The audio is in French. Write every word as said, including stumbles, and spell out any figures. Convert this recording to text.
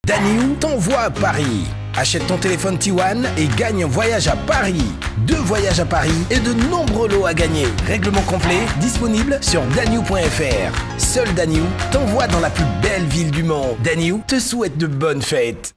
Danyou t'envoie à Paris. Achète ton téléphone T un et gagne un voyage à Paris. Deux voyages à Paris et de nombreux lots à gagner. Règlement complet disponible sur danyou point F R. Seul Danyou t'envoie dans la plus belle ville du monde. Danyou te souhaite de bonnes fêtes.